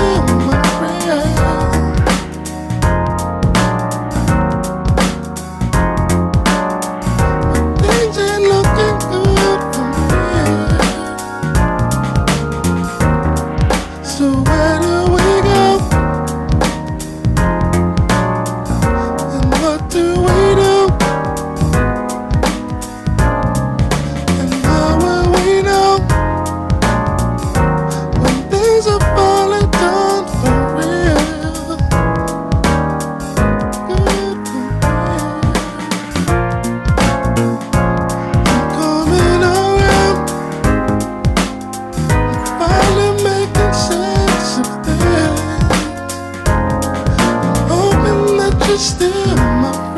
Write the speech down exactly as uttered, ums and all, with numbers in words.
still my friend. But things ain't looking good from here. So where do we go? And what do we do? And how will we know when things are falling down for real? Good for real. I'm coming around. I'm finally making sense of things. I'm hoping that you're still my